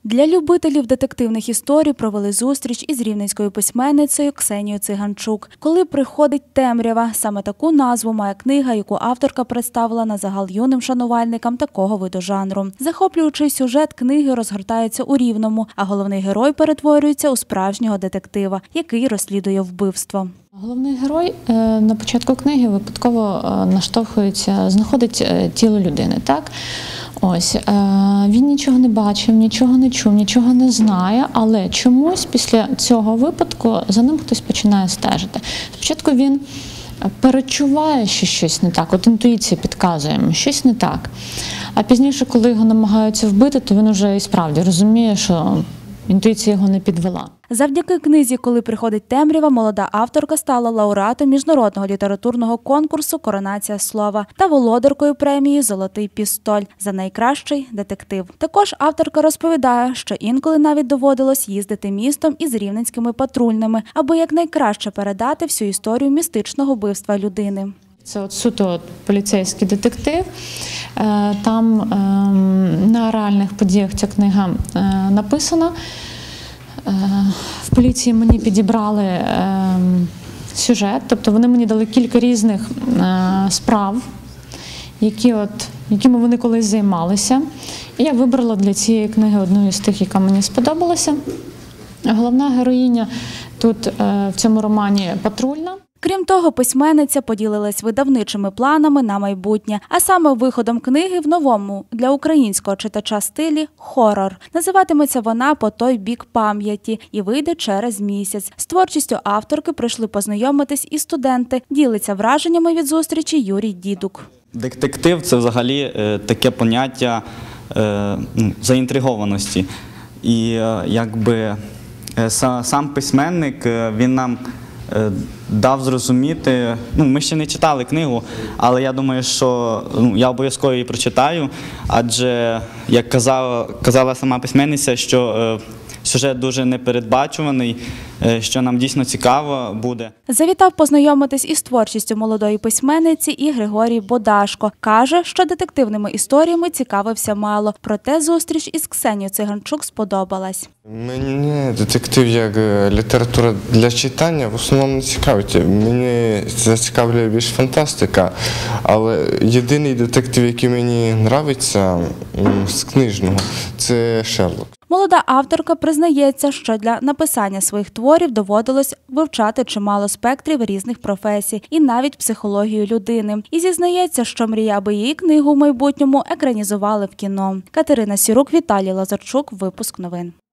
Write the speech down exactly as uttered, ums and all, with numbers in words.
Для любителів детективних історій провели зустріч із рівненською письменницею Ксенією Циганчук. «Коли приходить темрява» – саме таку назву має книга, яку авторка представила на загал юним шанувальникам такого виду жанру. Захоплюючий сюжет книги розгортається у Рівному, а головний герой перетворюється у справжнього детектива, який розслідує вбивство. Головний герой на початку книги випадково наштовхується, знаходить тіло людини, так? Ось, він нічого не бачив, нічого не чув, нічого не знає, але чомусь після цього випадку за ним хтось починає стежити. Спочатку він перечуває, що щось не так, от інтуїція підказує йому, щось не так. А пізніше, коли його намагаються вбити, то він вже і справді розуміє, що інтуїція його не підвела. Завдяки книзі «Коли приходить темрява» молода авторка стала лауреатом міжнародного літературного конкурсу «Коронація слова» та володаркою премії «Золотий пістоль» за найкращий детектив. Також авторка розповідає, що інколи навіть доводилось їздити містом із рівненськими патрульними, аби якнайкраще передати всю історію містичного вбивства людини. Це от суто поліцейський детектив. Там на реальних подіях ця книга написана. В поліції мені підібрали сюжет, тобто вони мені дали кілька різних справ, які от, якими вони колись займалися. І я вибрала для цієї книги одну із тих, яка мені сподобалася. Головна героїня тут в цьому романі патрульна. Крім того, письменниця поділилась видавничими планами на майбутнє, а саме виходом книги в новому для українського читача стилі «хорор». Називатиметься вона «По той бік пам'яті» і вийде через місяць. З творчістю авторки прийшли познайомитись і студенти. Ділиться враженнями від зустрічі Юрій Дідук. Детектив – це взагалі таке поняття заінтригованості. І якби сам письменник, він нам дав зрозуміти, ну, ми ще не читали книгу, але я думаю, що ну, я обов'язково її прочитаю, адже, як казала, казала сама письменниця, що е, сюжет дуже непередбачуваний, е, що нам дійсно цікаво буде. Завітав познайомитись із творчістю молодої письменниці і Григорій Бодашко. Каже, що детективними історіями цікавився мало, проте зустріч із Ксенією Циганчук сподобалась. Мені детектив як література для читання в основному не цікавить. Мені зацікавлює більш фантастика, але єдиний детектив, який мені подобається з книжного, це Шерлок. Молода авторка признається, що для написання своїх творів доводилось вивчати чимало спектрів різних професій і навіть психологію людини. І зізнається, що мріє, аби її книгу в майбутньому екранізували в кіно. Катерина Сірук, Віталій Лазарчук. Випуск новин.